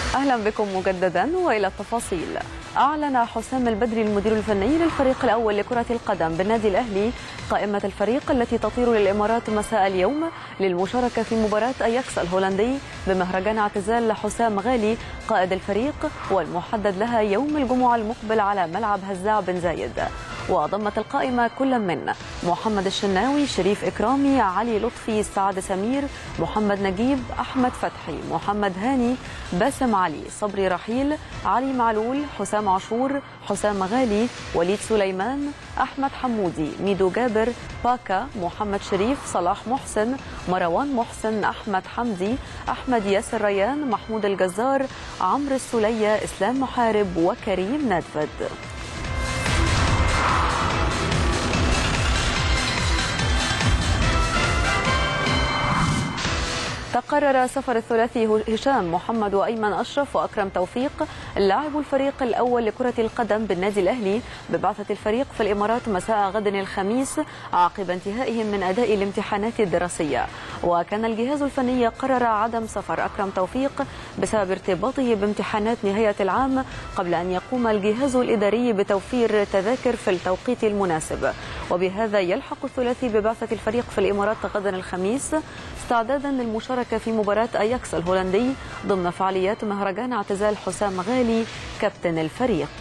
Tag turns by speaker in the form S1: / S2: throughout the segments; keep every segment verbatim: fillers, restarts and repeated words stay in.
S1: أهلا بكم مجددا وإلى التفاصيل. أعلن حسام البدري المدير الفني للفريق الأول لكرة القدم بالنادي الأهلي قائمة الفريق التي تطير للإمارات مساء اليوم للمشاركة في مباراة أياكس الهولندي بمهرجان اعتزال حسام غالي قائد الفريق، والمحدد لها يوم الجمعة المقبل على ملعب هزاع بن زايد. وضمت القائمة كل من محمد الشناوي، شريف إكرامي، علي لطفي، سعد سمير، محمد نجيب، أحمد فتحي، محمد هاني، باسم علي، صبري رحيل، علي معلول، حسام عاشور، حسام غالي، وليد سليمان، أحمد حمودي، ميدو جابر، باكا، محمد شريف، صلاح محسن، مروان محسن، أحمد حمدي، أحمد ياسر ريان، محمود الجزار، عمرو السلية، إسلام محارب، وكريم نادفد. تقرر سفر الثلاثي هشام محمد وأيمن أشرف وأكرم توفيق لاعب الفريق الأول لكرة القدم بالنادي الأهلي ببعثة الفريق في الإمارات مساء غد الخميس عقب انتهائهم من أداء الامتحانات الدراسية. وكان الجهاز الفني قرر عدم سفر أكرم توفيق بسبب ارتباطه بامتحانات نهاية العام قبل أن يقوم الجهاز الإداري بتوفير تذاكر في التوقيت المناسب. وبهذا يلحق الثلاثي ببعثة الفريق في الإمارات غدا الخميس استعدادا للمشاركة في مباراة أياكس الهولندي ضمن فعاليات مهرجان اعتزال حسام غالي كابتن الفريق.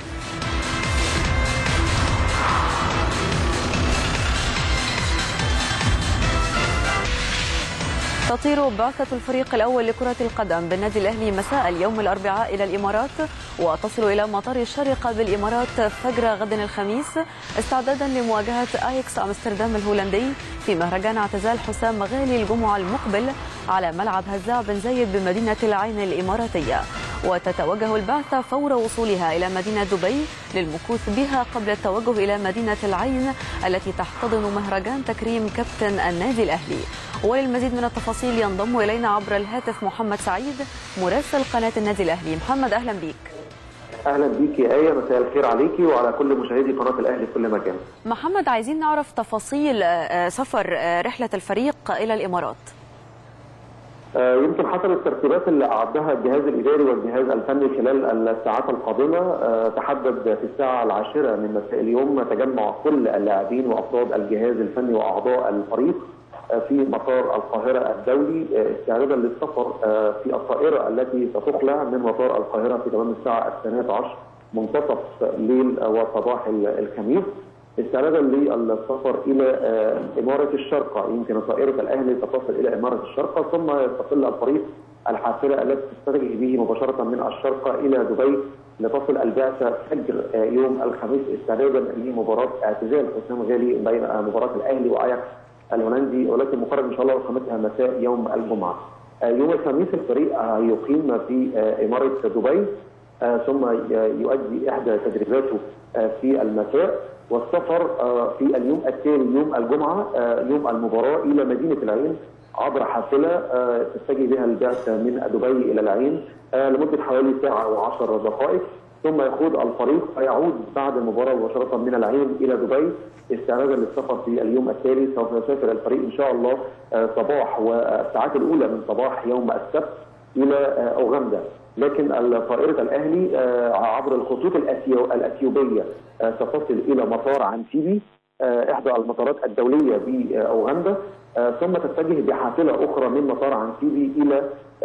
S1: تطير بعثة الفريق الأول لكرة القدم بالنادي الأهلي مساء اليوم الأربعاء إلى الإمارات، وتصل إلى مطار الشارقة بالإمارات فجر غد الخميس استعدادا لمواجهة أياكس أمستردام الهولندي في مهرجان اعتزال حسام غالي الجمعة المقبل على ملعب هزاع بن زايد بمدينة العين الإماراتية. وتتوجه البعثة فور وصولها إلى مدينة دبي للمكوث بها قبل التوجه إلى مدينة العين التي تحتضن مهرجان تكريم كابتن النادي الأهلي. وللمزيد من التفاصيل ينضم إلينا عبر الهاتف محمد سعيد مراسل قناة النادي الأهلي. محمد أهلا بيك.
S2: اهلا بيك يا ايه، مساء الخير عليكي وعلى كل مشاهدي قناه الاهلي في كل مكان.
S1: محمد، عايزين نعرف تفاصيل سفر رحله الفريق الى الامارات.
S2: آه يمكن حسب الترتيبات اللي اعدها الجهاز الاداري والجهاز الفني خلال الساعات القادمه، آه تحدد في الساعه العاشره من مساء اليوم تجمع كل اللاعبين وافراد الجهاز الفني واعضاء الفريق في مطار القاهرة الدولي استعدادا للسفر في الطائرة التي ستخلع من مطار القاهرة في تمام الساعة الثانية عشر منتصف الليل وصباح الخميس، استعدادا للسفر إلى إمارة الشارقة. يمكن طائرة الأهلي ستصل إلى إمارة الشارقة ثم يستقل الفريق الحافلة التي تتجه به مباشرة من الشارقة إلى دبي لتصل البعثة فجر يوم الخميس استعدادا لمباراة اعتزال حسام غالي بين مباراة الأهلي وأياكس الهولندي، ولكن مقرر ان شاء الله اقامتها مساء يوم الجمعه. يوم الخميس الفريق يقيم في اماره دبي ثم يؤدي احدى تدريباته في المساء، والسفر في اليوم التالي يوم الجمعه يوم المباراه الى مدينه العين عبر حافله تتجه بها البعثه من دبي الى العين لمده حوالي ساعه وعشر دقائق، ثم يخوض الفريق فيعود بعد المباراه مباشره من العين الى دبي استعدادا للسفر في اليوم التالي. سوف يسافر الفريق ان شاء الله صباح والساعات الاولى من صباح يوم السبت الى اوغندا، لكن طائره الاهلي عبر الخطوط الاثيوبيه ستصل الى مطار عنتيبي احدى المطارات الدوليه باوغندا، ثم تتجه بحافله اخرى من مطار عنتيبي الى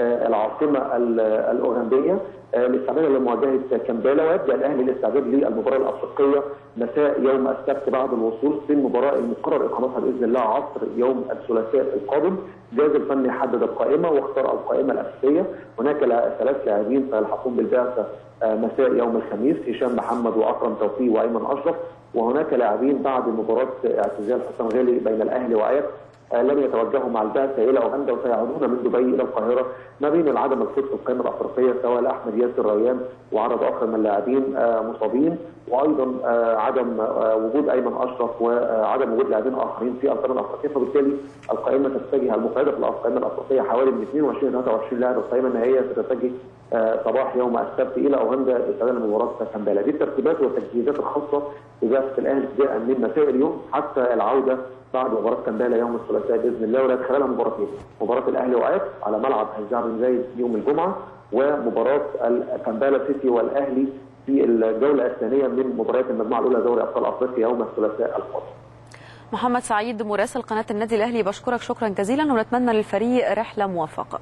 S2: العاصمه الاوغنديه لاستعدادا لمواجهه كامبالا. ويبدا الاهلي الاستعداد للمباراه الافريقيه مساء يوم السبت بعد الوصول في المباراه المقرر اقامتها باذن الله عصر يوم الثلاثاء القادم. الجهاز الفني حدد القائمه واختار القائمه الاساسيه. هناك ثلاث لاعبين سيلحقون بالبعثه مساء يوم الخميس، هشام محمد واكرم توفيق وايمن اشرف، وهناك لاعبين بعد مباراه اعتزال حسام غالي بين الاهلي واياكس لم يتوجهوا مع البعثه الى اوغندا وسيعودون من دبي الى القاهره، ما بين العدم الفوز في القائمه الافريقيه سواء لاحمد ياسر ريان وعدد اخر من اللاعبين مصابين، وايضا عدم وجود ايمن اشرف وعدم وجود لاعبين اخرين في القائمه الافريقيه، فبالتالي القائمه تتجه المقعده في القائمه الافريقيه حوالي من اثنين وعشرين إلى ثلاثة وعشرين لاعب. القائمه النهائيه ستتجه صباح يوم السبت الى اوغندا لاستعداد لمباراه كامبالا. دي الترتيبات والتجهيزات الخاصه ببعثه الاهلي ابتداء من مساء اليوم حتى العوده بعد مباراه كامبالا يوم الثلاثاء باذن الله، ولا خلالها مباراتين، مباراه الاهلي واياكس على ملعب هشام بن زايد يوم الجمعه، ومباراه كامبالا سيتي والاهلي في الجوله الثانيه من مباريات المجموعه الاولى دوري ابطال افريقيا يوم الثلاثاء القادم.
S1: محمد سعيد مراسل قناه النادي الاهلي، بشكرك شكرا جزيلا ونتمنى للفريق رحله موفقه.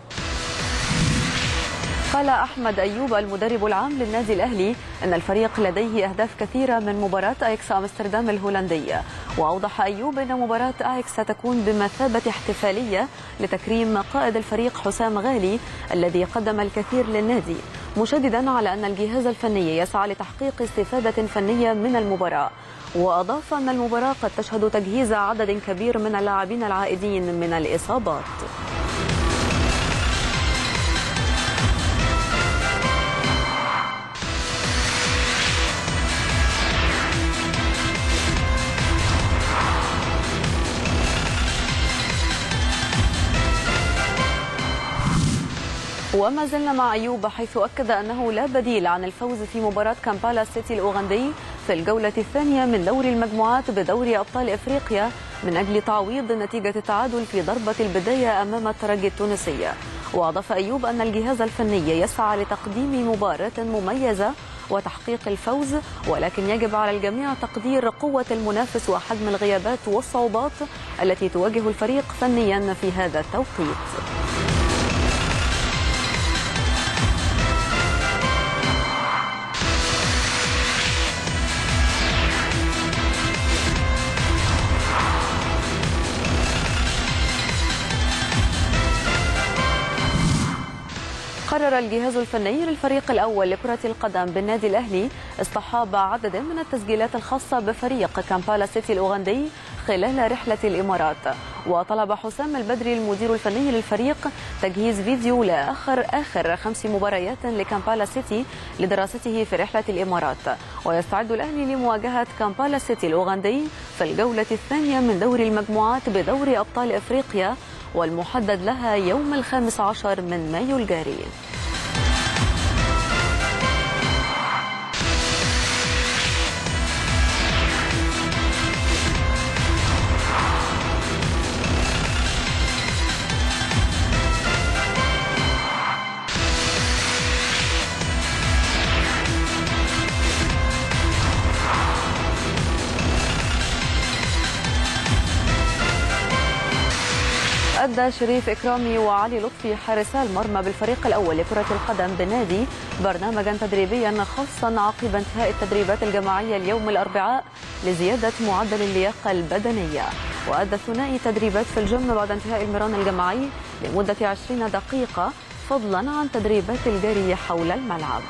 S1: قال أحمد أيوب المدرب العام للنادي الأهلي أن الفريق لديه أهداف كثيرة من مباراة أياكس أمستردام الهولندية، وأوضح أيوب أن مباراة أياكس ستكون بمثابة احتفالية لتكريم قائد الفريق حسام غالي الذي قدم الكثير للنادي، مشددا على أن الجهاز الفني يسعى لتحقيق استفادة فنية من المباراة. وأضاف أن المباراة قد تشهد تجهيز عدد كبير من اللاعبين العائدين من الإصابات. وما زلنا مع أيوب، حيث أكد أنه لا بديل عن الفوز في مباراة كامبالا سيتي الأوغندي في الجولة الثانية من دوري المجموعات بدوري أبطال إفريقيا من أجل تعويض نتيجة التعادل في ضربة البداية أمام الترجي التونسي. وأضاف أيوب أن الجهاز الفني يسعى لتقديم مباراة مميزة وتحقيق الفوز، ولكن يجب على الجميع تقدير قوة المنافس وحجم الغيابات والصعوبات التي تواجه الفريق فنيا في هذا التوقيت. قرر الجهاز الفني للفريق الأول لكرة القدم بالنادي الأهلي اصطحاب عدد من التسجيلات الخاصة بفريق كامبالا سيتي الأوغندي خلال رحلة الإمارات. وطلب حسام البدري المدير الفني للفريق تجهيز فيديو لآخر آخر خمس مباريات لكامبالا سيتي لدراسته في رحلة الإمارات. ويستعد الأهلي لمواجهة كامبالا سيتي الأوغندي في الجولة الثانية من دوري المجموعات بدوري أبطال إفريقيا، والمحدد لها يوم الخامس عشر من مايو الجاري. أدى شريف إكرامي وعلي لطفي حارسا المرمى بالفريق الأول لكرة القدم بالنادي برنامجا تدريبيا خاصا عقب انتهاء التدريبات الجماعية اليوم الأربعاء لزيادة معدل اللياقة البدنية. وأدى الثنائي تدريبات في الجيم بعد انتهاء المران الجماعي لمدة عشرين دقيقة، فضلا عن تدريبات الجري حول الملعب.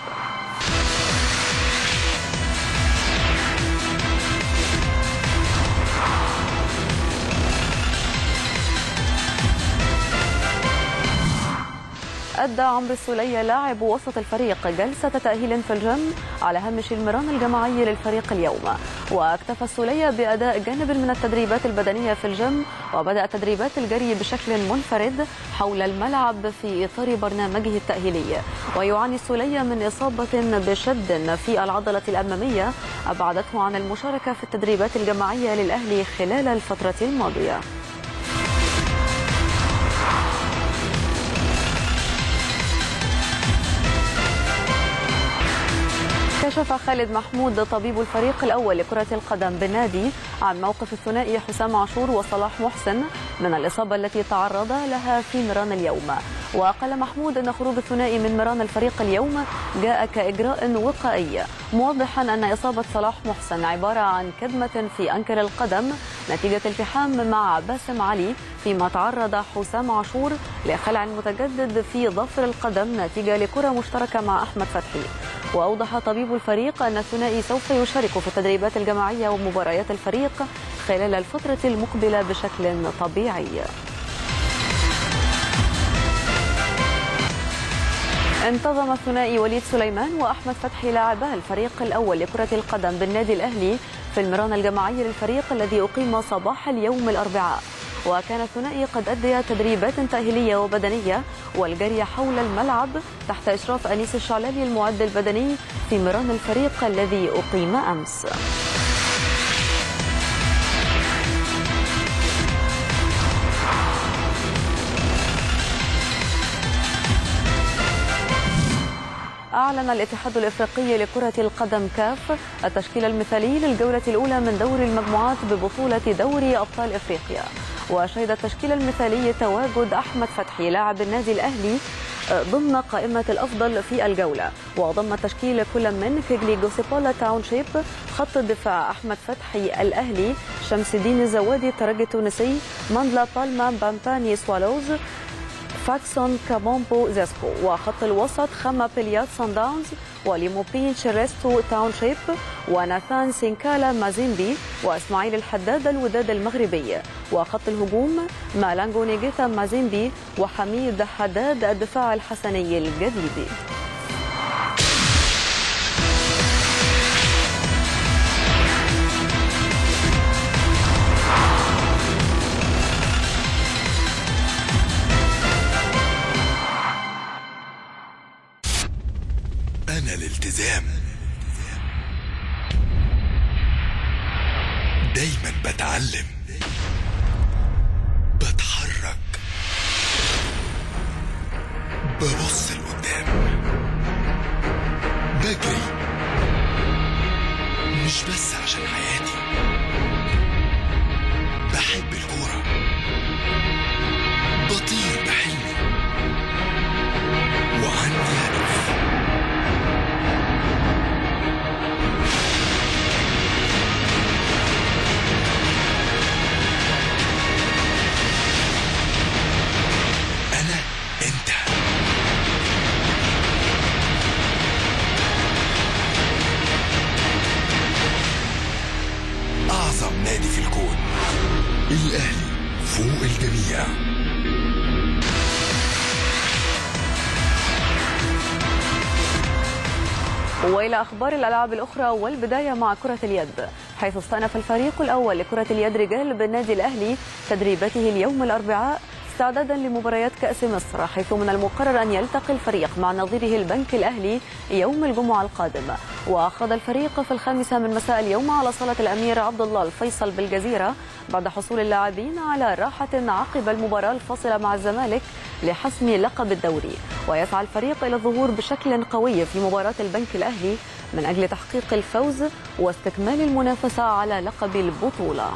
S1: أدى عمرو السولية لاعب وسط الفريق جلسة تأهيل في الجيم على هامش المران الجماعي للفريق اليوم. واكتفى السولية بأداء جانب من التدريبات البدنية في الجيم، وبدأ تدريبات الجري بشكل منفرد حول الملعب في إطار برنامجه التأهيلي. ويعاني السولية من إصابة بشد في العضلة الأمامية أبعدته عن المشاركة في التدريبات الجماعية للأهلي خلال الفترة الماضية. كشف خالد محمود طبيب الفريق الأول لكرة القدم بالنادي عن موقف الثنائي حسام عاشور وصلاح محسن من الإصابة التي تعرض لها في مران اليوم. وقال محمود أن خروج الثنائي من مران الفريق اليوم جاء كإجراء وقائي، موضحا أن إصابة صلاح محسن عبارة عن كدمة في أنكل القدم نتيجة التحام مع باسم علي، فيما تعرض حسام عاشور لخلع متجدد في ظفر القدم نتيجة لكرة مشتركة مع أحمد فتحي. وأوضح طبيب الفريق أن الثنائي سوف يشارك في التدريبات الجماعية ومباريات الفريق خلال الفترة المقبلة بشكل طبيعي. انتظم الثنائي وليد سليمان وأحمد فتحي لاعبا الفريق الأول لكرة القدم بالنادي الأهلي في المران الجماعي للفريق الذي أقيم صباح اليوم الأربعاء. وكان الثنائي قد أدى تدريبات تأهيلية وبدنية والجري حول الملعب تحت إشراف أنيس الشعلالي المعد البدني في مران الفريق الذي أقيم أمس. أعلن الاتحاد الإفريقي لكرة القدم كاف التشكيل المثالي للجولة الأولى من دوري المجموعات ببطولة دوري أبطال إفريقيا. وشهد التشكيل المثالي تواجد أحمد فتحي لاعب النادي الأهلي ضمن قائمة الأفضل في الجولة، وضم التشكيل كل من كيغلي جوسيبولا تاونشيب خط الدفاع أحمد فتحي الأهلي، شمس الدين الزوادي الترجي التونسي، ماندلا بالما بامباني سوالوز، فاكسون كابومبو زيسكو، وخط الوسط خما بليات سان داونز، وليموبين شيريستو تاونشيب، وناثان سينكالا مازيمبي، واسماعيل الحداد الوداد المغربي، وخط الهجوم مالانجو نيجيتا مازيمبي، وحميد حداد الدفاع الحسني الجديد.
S3: أنا الالتزام دايما بتعلم، بتحرك، ببص لقدام، بجري مش بس عشان حياتي، بحب الكورة، بطير بحلمي، وعندي هدف. أعظم نادي في الكون، الأهلي فوق الجميع.
S1: وإلى أخبار الألعاب الأخرى، والبداية مع كرة اليد، حيث استأنف الفريق الأول لكرة اليد رجال بالنادي الأهلي تدريباته اليوم الأربعاء استعدادا لمباريات كأس مصر، حيث من المقرر أن يلتقي الفريق مع نظيره البنك الأهلي يوم الجمعة القادم. وأخذ الفريق في الخامسة من مساء اليوم على صالة الأمير عبد الله الفيصل بالجزيرة بعد حصول اللاعبين على راحة عقب المباراة الفاصلة مع الزمالك لحسم لقب الدوري. ويسعى الفريق إلى الظهور بشكل قوي في مباراة البنك الأهلي من أجل تحقيق الفوز واستكمال المنافسة على لقب البطولة.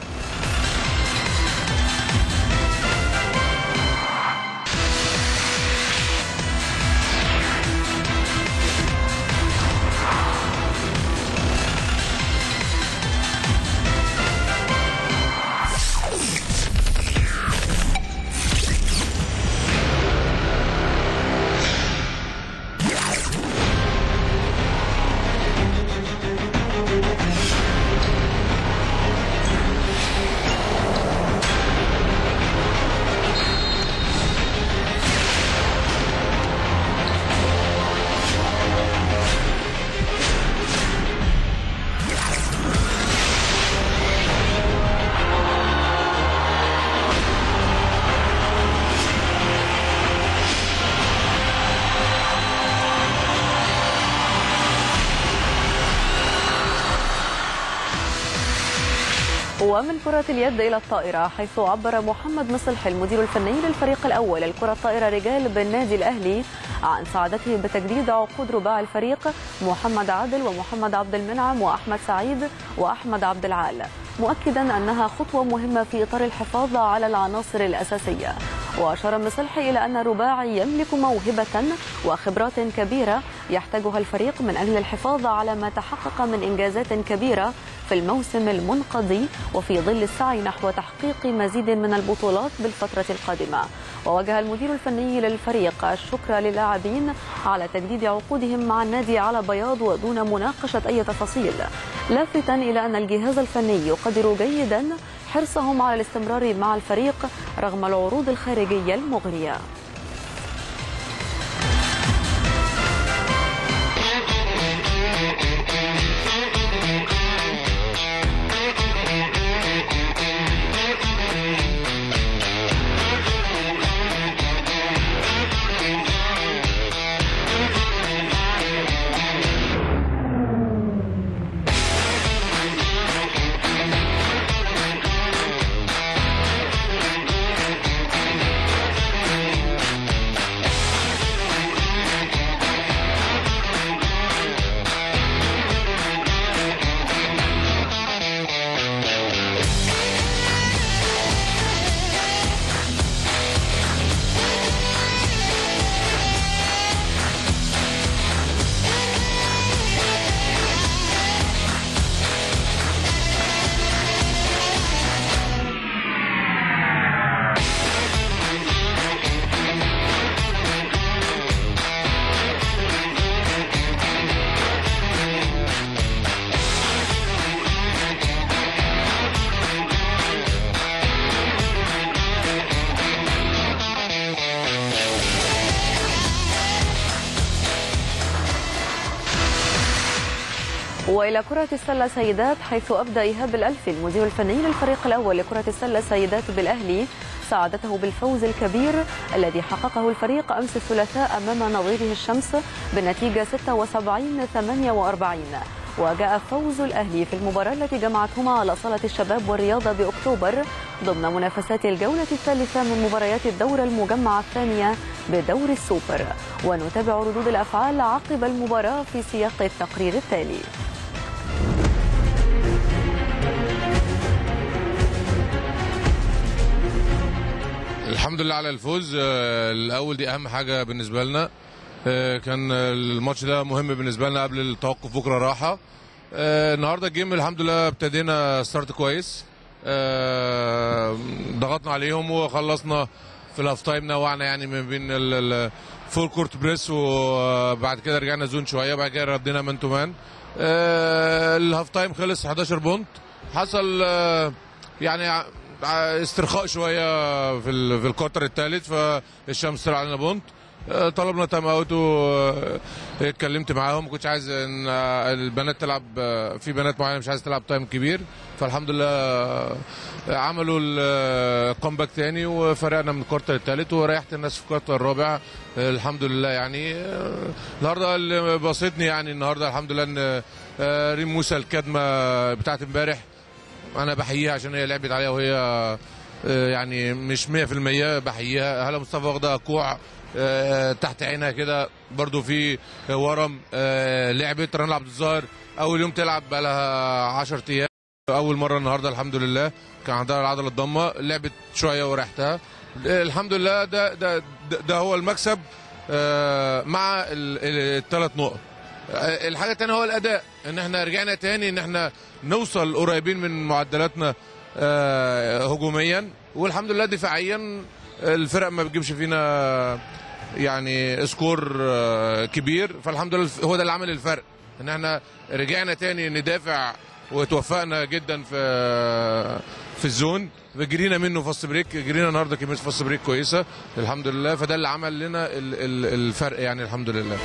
S1: ومن كرة اليد إلى الطائرة، حيث عبر محمد مصلح المدير الفني للفريق الأول للكرة الطائرة رجال بالنادي الأهلي عن سعادته بتجديد عقود رباع الفريق محمد عادل ومحمد عبد المنعم وأحمد سعيد وأحمد عبد العال، مؤكدا أنها خطوة مهمة في إطار الحفاظ على العناصر الأساسية. وأشار مصلحي إلى أن الرباعي يملك موهبة وخبرات كبيرة يحتاجها الفريق من أجل الحفاظ على ما تحقق من إنجازات كبيرة في الموسم المنقضي، وفي ظل السعي نحو تحقيق مزيد من البطولات بالفترة القادمة. ووجه المدير الفني للفريق الشكر للاعبين على تجديد عقودهم مع النادي على بياض ودون مناقشة أي تفاصيل، لافتا إلى أن الجهاز الفني يقدر جيدا حرصهم على الاستمرار مع الفريق رغم العروض الخارجية المغرية. وإلى كرة السلة سيدات، حيث أبدى إيهاب الألفي المدير الفني للفريق الأول لكرة السلة سيدات بالأهلي سعادته بالفوز الكبير الذي حققه الفريق أمس الثلاثاء أمام نظيره الشمس بالنتيجة ستة وسبعين ثمانية وأربعين. وجاء فوز الأهلي في المباراة التي جمعتهما على صالة الشباب والرياضة بأكتوبر ضمن منافسات الجولة الثالثة من مباريات الدورة المجمعة الثانية بدور السوبر. ونتابع ردود الأفعال عقب المباراة في سياق التقرير التالي.
S4: الحمد لله على الفوز الأول، دي أهم حاجة بالنسبة لنا. كان الماتش ده مهم بالنسبة لنا قبل التوقف، بكرة راحة. النهاردة الجيم الحمد لله ابتدينا ستارت كويس، ضغطنا عليهم وخلصنا في الهاف تايم، نوعنا يعني ما بين الفول كورت بريس، وبعد كده رجعنا زون شوية، بعد كده ردينا مان تو مان. الهاف تايم خلص حداشر بونت، حصل يعني استرخاء شويه في في الكوارتر الثالث، فالشمس طلع علينا بونت. طلبنا تايم اوت واتكلمت معاهم، ما كنتش عايز ان البنات تلعب، في بنات معينه مش عايز تلعب تايم كبير، فالحمد لله عملوا الكومباك تاني وفرقنا من الكوارتر الثالث وريحت الناس في الكوارتر الرابع الحمد لله. يعني النهارده اللي بسطني يعني النهارده الحمد لله ان ريم موسى الكدمه بتاعت امبارح انا بحييها عشان هي لعبت عليها وهي يعني مش مية في المية، بحييها. هلا مصطفى واخده كوع تحت عينها كده برضو في ورم، لعبت. رنا عبد الظاهر اول يوم تلعب بقى لها عشرة ايام، اول مره النهارده الحمد لله، كان عندها العضله الضمه، لعبت شويه وريحتها الحمد لله. ده ده ده هو المكسب مع الثلاث نقط. الحاجه الثانيه هو الاداء، ان احنا رجعنا تاني ان احنا نوصل قريبين من معدلاتنا هجوميا، والحمد لله دفاعيا الفرق ما بتجيبش فينا يعني سكور كبير، فالحمد لله هو ده اللي عمل الفرق، ان احنا رجعنا تاني ندافع وتوفقنا جدا في في الزون. جرينا منه فاست بريك، جرينا النهارده كميه فاست بريك كويسه الحمد لله، فده اللي عمل لنا الفرق يعني الحمد لله.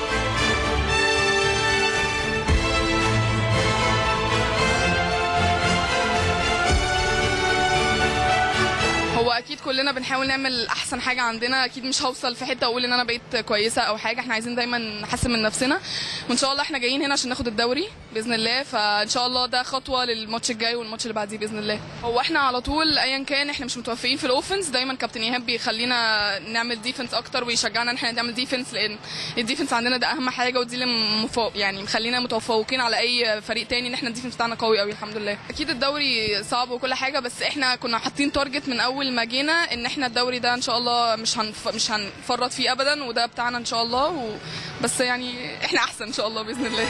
S5: هو اكيد كلنا بنحاول نعمل احسن حاجه عندنا، اكيد مش هوصل في حته اقول ان انا بقيت كويسه او حاجه، احنا عايزين دايما نحسن من نفسنا، وان شاء الله احنا جايين هنا عشان ناخد الدوري باذن الله، فان شاء الله ده خطوه للماتش الجاي والماتش اللي بعديه باذن الله. هو احنا على طول ايا كان احنا مش متوفقين في الاوفنس، دايما كابتن ايهاب بيخلينا نعمل ديفنس اكتر ويشجعنا ان احنا نعمل ديفنس، لان الديفنس عندنا ده اهم حاجه، ودي اللي مفوق يعني مخلينا متفوقين على اي فريق تاني، ان احنا الديفنس بتاعنا قوي قوي الحمد لله. اكيد الدوري صعب وكل حاجه، بس احنا كنا حاطين تارجت من اول ما جينا ان احنا الدوري ده ان شاء الله مش هنف... مش هنفرط فيه ابدا، وده بتاعنا ان شاء الله و... بس يعني احنا احسن ان شاء الله باذن الله.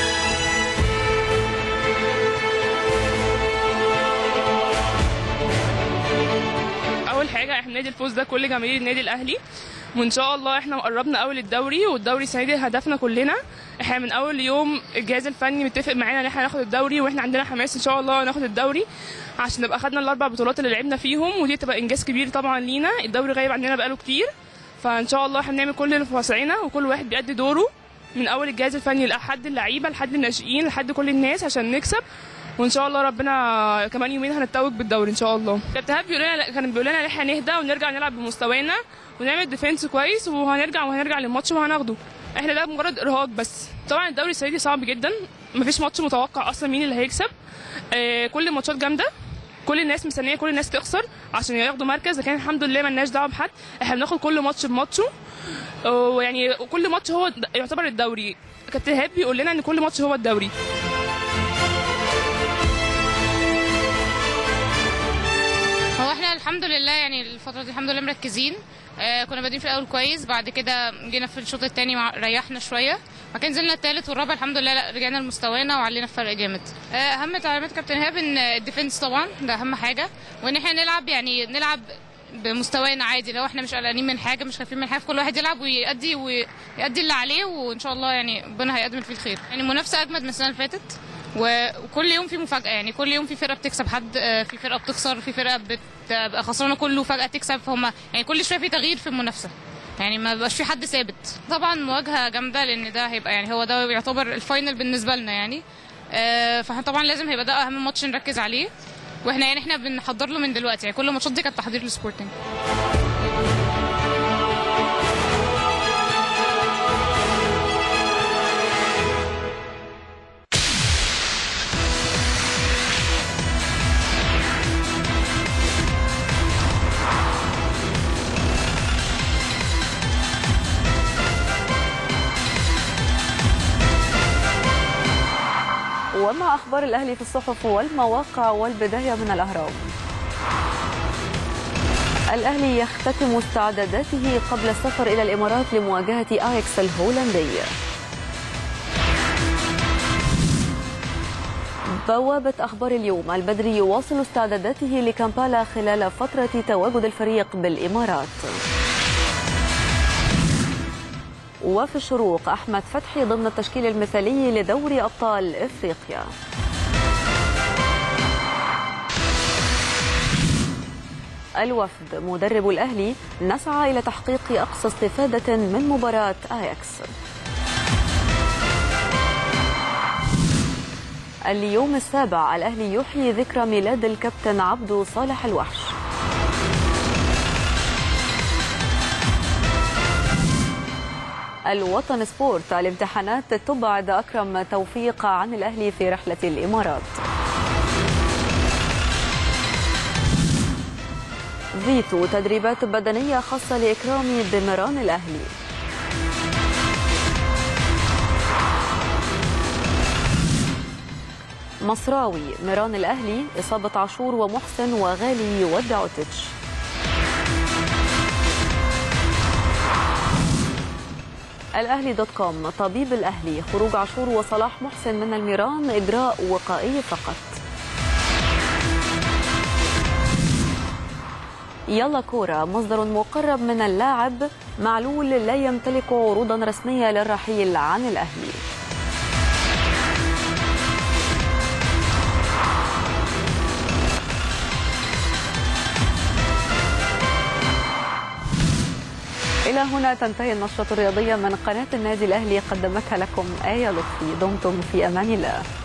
S6: اول حاجه احنا نادي الفوز ده كل جماهير النادي الاهلي، وان شاء الله احنا قربنا اول الدوري، والدوري السنه دي هدفنا كلنا. احنا من اول يوم الجهاز الفني متفق معانا ان احنا ناخد الدوري، واحنا عندنا حماس ان شاء الله ناخد الدوري عشان نبقى خدنا الاربع بطولات اللي لعبنا فيهم، ودي تبقى انجاز كبير طبعا لينا. الدوري غايب عننا بقاله كتير، فان شاء الله احنا بنعمل كل اللي في وسعنا، وكل واحد بيأدي دوره من اول الجهاز الفني لحد اللعيبه لحد الناشئين لحد كل الناس عشان نكسب، وان شاء الله ربنا كمان يومين هنتوج بالدوري ان شاء الله. كابتن ايهاب بيقول لنا كان بيقول لنا ان احنا نهدى ونرجع نلعب بمستوانا ونعمل ديفنس كويس، وهنرجع وهنرجع للماتش وهناخده. احنا ده مجرد ارهاق بس. طبعا الدوري السنه دي صعب جدا، مفيش ماتش متوقع اصلا مين اللي هيكسب. آه كل الماتشات جامده، كل الناس مستنيه كل الناس تخسر عشان ياخدوا مركز، لكن الحمد لله مالناش دعوه بحد، احنا بناخد كل ماتش بماتشه، ويعني كل ماتش هو يعتبر الدوري. كابتن ايهاب بيقول لنا ان كل ماتش هو الدوري.
S7: هو احنا الحمد لله يعني الفتره دي الحمد لله مركزين. آه كنا بادئين في الاول كويس، بعد كده جينا في الشوط الثاني ريحنا شويه، بعد كده نزلنا الثالث والرابع الحمد لله لا رجعنا لمستوانا وعلينا الفرق جامد. آه اهم تعليمات كابتن ايهاب ان الديفنس طبعا ده اهم حاجه، وان احنا نلعب يعني نلعب بمستوانا عادي، لو احنا مش قلقانين من حاجه مش خايفين من حاجه، كل واحد يلعب ويأدي ويأدي اللي عليه، وان شاء الله يعني ربنا هيقدم فيه الخير. يعني المنافسه اجمد من السنه اللي فاتت، وكل يوم في مفاجاه، يعني كل يوم في فرقه بتكسب حد، في فرقه بتخسر، في فرقه بتبقى خسرانه كله فجاه تكسب، فهم يعني كل شويه في تغيير في المنافسه، يعني ما بقاش في حد ثابت. طبعا مواجهه جامده لان ده هيبقى يعني هو ده يعتبر الفاينل بالنسبه لنا يعني. آه فاحنا طبعا لازم هيبقى ده اهم ماتش نركز عليه، واحنا يعني احنا بنحضر له من دلوقتي، يعني كل الماتشات دي كانت تحضير لسبورتنج.
S1: ومع أخبار الأهلي في الصحف والمواقع، والبداية من الأهرام. الأهلي يختتم استعداداته قبل السفر إلى الإمارات لمواجهة آياكس الهولندي. بوابة أخبار اليوم. البدري يواصل استعداداته لكامبالا خلال فترة تواجد الفريق بالإمارات. وفي الشروق. أحمد فتحي ضمن التشكيل المثالي لدوري أبطال إفريقيا. الوفد. مدرب الأهلي نسعى إلى تحقيق أقصى استفادة من مباراة آياكس. اليوم السابع. الأهلي يحيي ذكرى ميلاد الكابتن عبدو صالح الوحش. الوطن سبورت. الامتحانات تبعد أكرم توفيق عن الأهلي في رحلة الإمارات. فيتو. تدريبات بدنية خاصة لإكرامي بمران الأهلي. مصراوي. مران الأهلي إصابة عاشور ومحسن وغالي يودع تيتش. الأهلي دوت كوم. طبيب الأهلي. خروج عاشور وصلاح محسن من الميران إجراء وقائي فقط. يلا كورة. مصدر مقرب من اللاعب معلول لا يمتلك عروضا رسمية للرحيل عن الأهلي. إلى هنا تنتهي النشرة الرياضية من قناة النادي الأهلي، قدمتها لكم آية لطفي. دمتم في أمان الله.